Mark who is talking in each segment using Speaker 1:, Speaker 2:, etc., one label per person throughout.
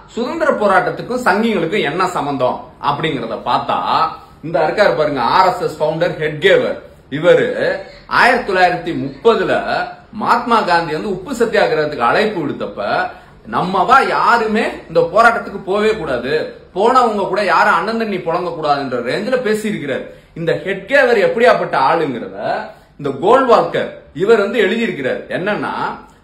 Speaker 1: சுதந்திர போராட்டத்துக்கும் சங்கிகளுக்கும் என்ன சம்பந்தம் அப்படிங்கறத பார்த்தா இந்த இருக்காரு பாருங்க, RSS ஃபவுண்டர் ஹெட்கேவர். இவரு 1930 மகாத்மா காந்தி வந்து உப்பு சத்தியாகிரகத்துக்கு அழைப்பு விடுத்தப்ப நம்மவா யாருமே இந்த போராட்டத்துக்கு போவே கூடாது, போனவங்க கூட யாரும் அண்ணன் தண்ணி புழங்க கூடாதுன்ற ரேஞ்சில பேசி இருக்கிறார். இந்த ஹெட்கேவர் எப்படியாப்பட்ட ஆளுங்கிறத இந்த கோல்வால்கர் இவர் வந்து எழுதியிருக்கிறார். என்னன்னா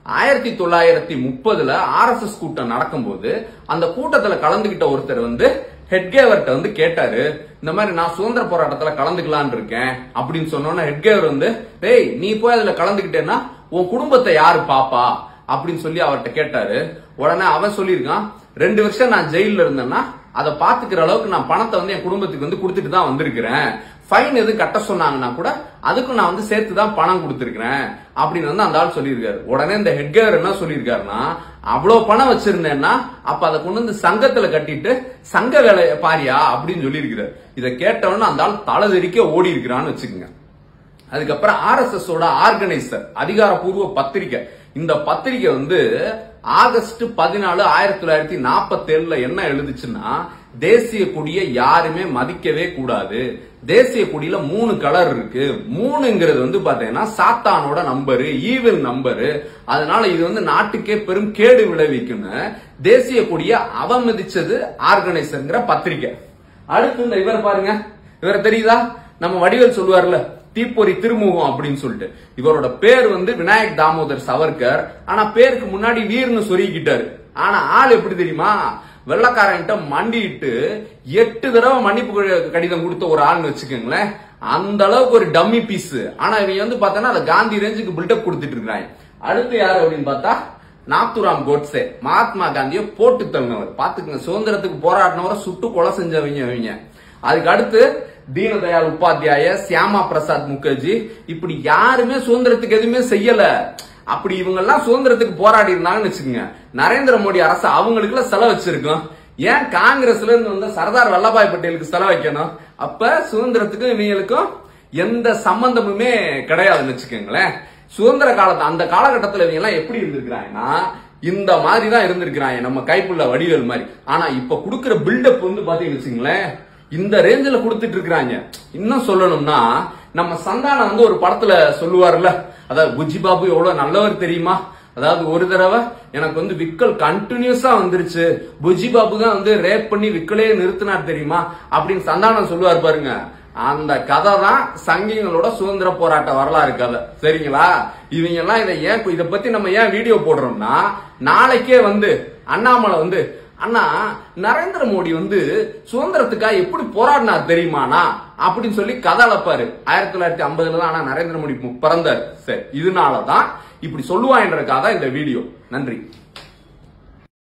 Speaker 1: 1930 RSS கூட்டம் நடக்கும்போது அந்த கூட்டத்துல கலந்துகிட்ட ஒருத்தர் வந்து ஹெட்கேவர்ட்ட வந்து கேட்டாரு, இந்த மாதிரி நான் சுதந்திர போராட்டத்துல கலந்துக்கலான் இருக்கேன் அப்படின்னு சொன்னோன்னா ஹெட்கேவர் வந்து, டேய் நீ போய் அதுல கலந்துகிட்டேன்னா உன் குடும்பத்தை யாரு பாப்பா அப்படின்னு சொல்லி அவர்கிட்ட கேட்டாரு. உடனே அவன் சொல்லியிருக்கான், 2 வருஷம் நான் ஜெயில இருந்தேன்னா அதை பாத்துக்கிற அளவுக்கு நான் பணத்தை வந்து என் குடும்பத்துக்கு வந்து கொடுத்துட்டு தான் வந்திருக்கிறேன், ஃபைன் எதுவும் கட்ட சொன்னாங்கன்னா கூட அதுக்கும் நான் வந்து சேர்த்து தான் பணம் கொடுத்திருக்கிறேன் அப்படின்னு வந்து அந்த ஆள் சொல்லியிருக்காரு. உடனே இந்த ஹெட்கேவர் என்ன சொல்லியிருக்காருன்னா, அவ்வளவு பணம் வச்சிருந்தேன்னா அப்ப அதை கொண்டு வந்து சங்கத்துல கட்டிட்டு சங்க வேலையை பாரியா அப்படின்னு சொல்லியிருக்கிறார். இதை கேட்டவொன்னு அந்த ஆள் தலை தெறிக்க ஓடி இருக்கிறான்னு வச்சுக்கோங்க. அதுக்கப்புறம் RSS ஓட ஆர்கனைசர் அதிகாரப்பூர்வ பத்திரிகை, இந்த பத்திரிகை வந்து ஆகஸ்ட் 14, 1947 என்ன எழுதுச்சுன்னா, தேசிய கொடியை யாருமே மதிக்கவே கூடாது, தேசிய கொடியில 3 கலர் இருக்கு, 3ங்கிறது வந்து பாத்தீங்கன்னா சாத்தானோட நம்பரு, ஈவில் நம்பரு, அதனால இது வந்து நாட்டுக்கே பெரும் கேடு விளைவிக்குன்னு தேசிய கொடியை அவமதிச்சது ஆர்கனைசர்ங்கிற பத்திரிகை. அடுத்து இந்த இவர் பாருங்க, இவர் தெரியுதா, நம்ம வடிவேல் சொல்லுவார்ல தீப்பொறி திருமுகம் அப்படின்னு சொல்லிட்டு, இவரோட பேர் வந்து விநாயக் தாமோதர் சவர்கர். ஆனா பேருக்கு முன்னாடி வீர்னு சொருகிட்டாரு. ஆனா ஆள் எப்படி தெரியுமா, வெள்ளக்காரன்ட்ட மண்டிட்டு 8 தடவை மன்னிப்பு கடிதம் கொடுத்த ஒரு ஆள்னு வச்சுக்கோங்களேன். அந்த அளவுக்கு ஒரு டம்மி பீஸ். ஆனா இவங்க வந்து பார்த்தா அதை காந்தி ரேஞ்சுக்கு பில்டப் கொடுத்துட்டு இருக்காங்க. அடுத்து யாரு அப்படின்னு பார்த்தா நாத்துராம் கோட்சே, மகாத்மா காந்தியை போட்டு தள்ளினவர். பாத்துக்கங்க, சுதந்திரத்துக்கு போராடினவரை சுட்டு கொலை செஞ்சவங்க அவங்க. அதுக்கு அடுத்து தீனதயாள் உபாத்தியாய, சியாமா பிரசாத் முகர்ஜி, இப்படி யாருமே சுதந்திரத்துக்கு எதுவுமே செய்யல. அப்படி இவங்க எல்லாம் சுதந்திரத்துக்கு போராடி இருந்தாங்கன்னு வச்சுக்கோங்க, நரேந்திர மோடி அரசு அவங்களுக்கு எல்லாம் செலவு வச்சிருக்கோம். ஏன் காங்கிரஸ்ல இருந்து வந்து சர்தார் வல்லபாய் பட்டேலுக்கு செலவு வைக்கணும்? அப்ப சுதந்திரத்துக்கும் இவங்களுக்கும் எந்த சம்பந்தமுமே கிடையாதுன்னு வச்சுக்கோங்களேன். சுதந்திர காலத்து அந்த காலகட்டத்தில் இவங்க எல்லாம் எப்படி இருந்திருக்கிறாங்கன்னா இந்த மாதிரி தான் இருந்திருக்கிறாங்க, நம்ம கைப்புள்ள வடிவேல் மாதிரி. ஆனா இப்ப கொடுக்கிற பில்டப் வந்து பாத்தீங்கன்னு வச்சுங்களேன், இந்த ரேஞ்சில் கொடுத்துட்டு இருக்காங்க. இன்னும் சொல்லணும்னா நம்ம சந்தானம் வந்து ஒரு படத்துல சொல்லுவார்ல, அதாவது புஜ்ஜி பாபு எவ்வளவு நல்லவர் தெரியுமா, அதாவது ஒரு தடவை எனக்கு வந்து விக்கல் கண்டினியூஸா வந்துருச்சு, புஜ்ஜி பாபு தான் வந்து ரேப் பண்ணி விக்கலே நிறுத்தினார் தெரியுமா அப்படின்னு சந்தானம் சொல்லுவார் பாருங்க. அந்த கதை தான் சங்கிகளோட சுதந்திர போராட்ட வரலாறு கதை. சரிங்களா? இவங்க எல்லாம் இதை பத்தி நம்ம ஏன் வீடியோ போடுறோம்னா, நாளைக்கே வந்து அண்ணாமலை வந்து, அண்ணா நரேந்திர மோடி வந்து சுதந்திரத்துக்காக எப்படி போராடினார் தெரியுமாண்ணா அப்படின்னு சொல்லி கதை அளப்பாரு. 1950 தான் ஆனா நரேந்திர மோடி பிறந்தார். சரி, இதனாலதான் இப்படி சொல்லுவான்றதுக்காக இந்த வீடியோ. நன்றி.